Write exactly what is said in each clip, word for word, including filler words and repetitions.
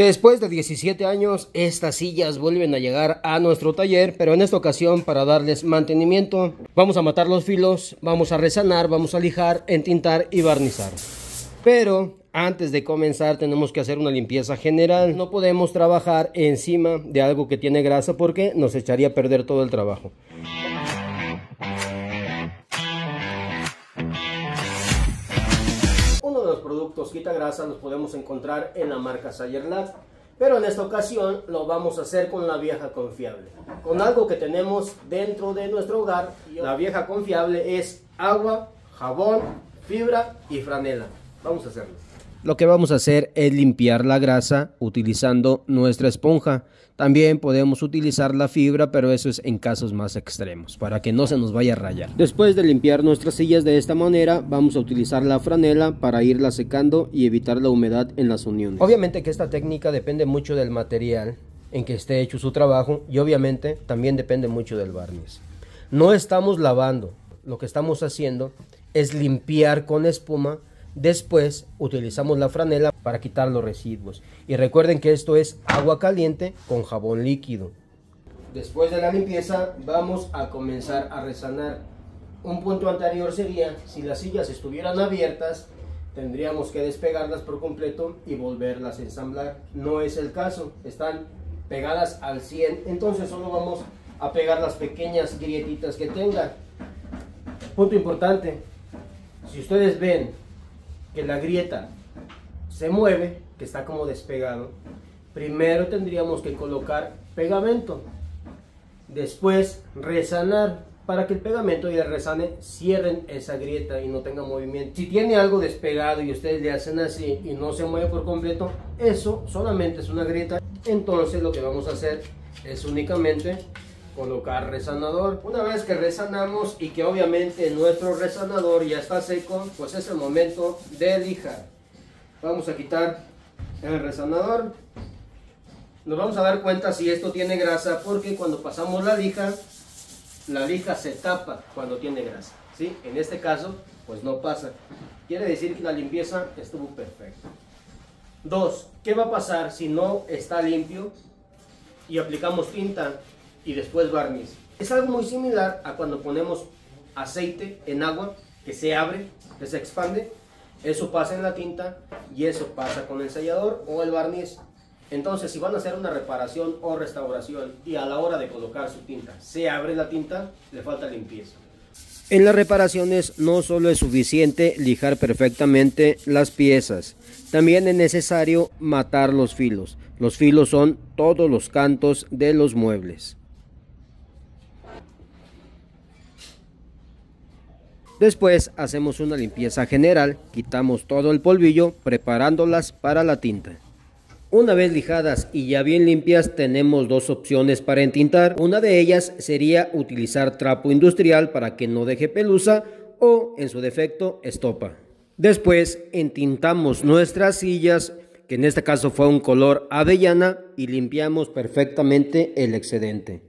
Después de diecisiete años, estas sillas vuelven a llegar a nuestro taller, pero en esta ocasión para darles mantenimiento. Vamos a matar los filos, vamos a resanar, vamos a lijar, entintar y barnizar. Pero antes de comenzar tenemos que hacer una limpieza general. No podemos trabajar encima de algo que tiene grasa porque nos echaría a perder todo el trabajo. Uno de los productos quita grasa los podemos encontrar en la marca Sayerlab, pero en esta ocasión lo vamos a hacer con la vieja confiable, con algo que tenemos dentro de nuestro hogar. La vieja confiable es agua, jabón, fibra y franela. Vamos a hacerlo. Lo que vamos a hacer es limpiar la grasa utilizando nuestra esponja. También podemos utilizar la fibra, pero eso es en casos más extremos, para que no se nos vaya a rayar. Después de limpiar nuestras sillas de esta manera, vamos a utilizar la franela para irla secando y evitar la humedad en las uniones. Obviamente que esta técnica depende mucho del material en que esté hecho su trabajo y obviamente también depende mucho del barniz. No estamos lavando, lo que estamos haciendo es limpiar con espuma. Después utilizamos la franela para quitar los residuos. Y recuerden que esto es agua caliente con jabón líquido. Después de la limpieza vamos a comenzar a resanar. Un punto anterior sería, si las sillas estuvieran abiertas, tendríamos que despegarlas por completo y volverlas a ensamblar. No es el caso, están pegadas al cien, entonces solo vamos a pegar las pequeñas grietitas que tengan. Punto importante, si ustedes ven que la grieta se mueve, que está como despegado, primero tendríamos que colocar pegamento, después resanar para que el pegamento y el resane cierren esa grieta y no tenga movimiento. Si tiene algo despegado y ustedes le hacen así y no se mueve por completo, eso solamente es una grieta. Entonces lo que vamos a hacer es únicamente colocar resanador. Una vez que resanamos y que obviamente nuestro resanador ya está seco, pues es el momento de lijar. Vamos a quitar el resanador. Nos vamos a dar cuenta si esto tiene grasa, porque cuando pasamos la lija, la lija se tapa cuando tiene grasa, ¿sí? En este caso pues no pasa, quiere decir que la limpieza estuvo perfecta. Dos, ¿qué va a pasar si no está limpio y aplicamos tinta y después barniz? Es algo muy similar a cuando ponemos aceite en agua que se abre, que se expande. Eso pasa en la tinta y eso pasa con el sellador o el barniz. Entonces, si van a hacer una reparación o restauración y a la hora de colocar su tinta se abre la tinta, le falta limpieza. En las reparaciones no solo es suficiente lijar perfectamente las piezas, también es necesario matar los filos. Los filos son todos los cantos de los muebles. Después hacemos una limpieza general, quitamos todo el polvillo preparándolas para la tinta. Una vez lijadas y ya bien limpias, tenemos dos opciones para entintar. Una de ellas sería utilizar trapo industrial para que no deje pelusa o, en su defecto, estopa. Después entintamos nuestras sillas, que en este caso fue un color avellana, y limpiamos perfectamente el excedente.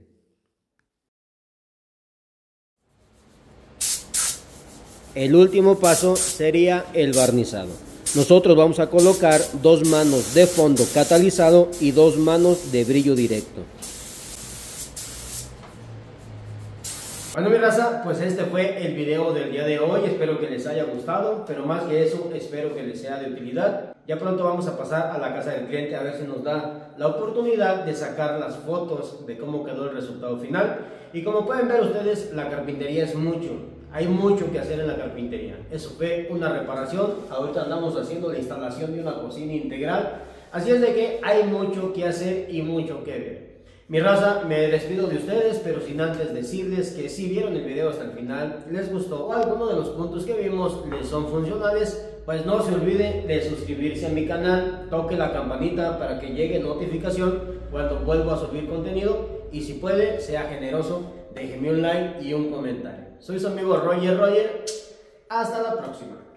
El último paso sería el barnizado. Nosotros vamos a colocar dos manos de fondo catalizado y dos manos de brillo directo. Bueno, mi raza, pues este fue el video del día de hoy. Espero que les haya gustado, pero más que eso, espero que les sea de utilidad. Ya pronto vamos a pasar a la casa del cliente a ver si nos da la oportunidad de sacar las fotos de cómo quedó el resultado final. Y como pueden ver ustedes, la carpintería es mucho. Hay mucho que hacer en la carpintería. Eso fue una reparación. Ahorita andamos haciendo la instalación de una cocina integral. Así es de que hay mucho que hacer y mucho que ver. Mi raza, me despido de ustedes, pero sin antes decirles que si vieron el video hasta el final, les gustó o alguno de los puntos que vimos les son funcionales, pues no se olvide de suscribirse a mi canal, toque la campanita para que llegue notificación cuando vuelva a subir contenido y si puede, sea generoso, déjeme un like y un comentario. Soy su amigo Roger Roger, hasta la próxima.